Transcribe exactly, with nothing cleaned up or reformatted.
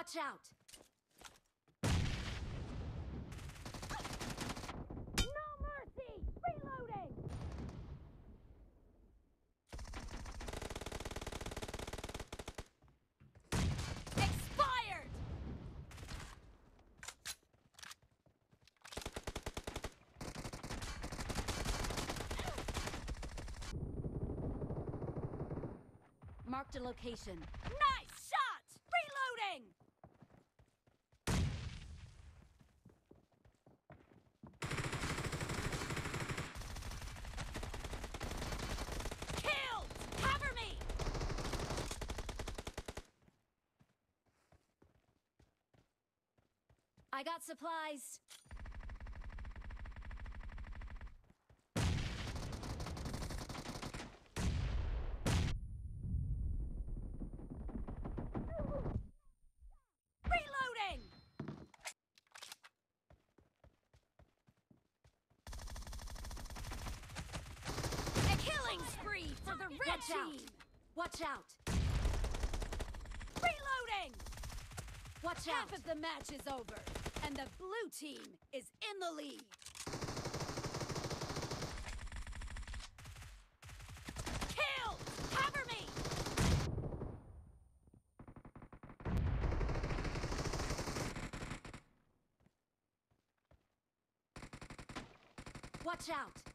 Watch out! No mercy! Reloading! Expired! Marked a location. Nice shot! Reloading! Killed! Cover me! I got supplies. Reloading! A killing spree for the red Watch out. team! Watch out! Reloading! Watch Half out! of the match is over, and the blue team is in the lead. Kill! Cover me! Watch out!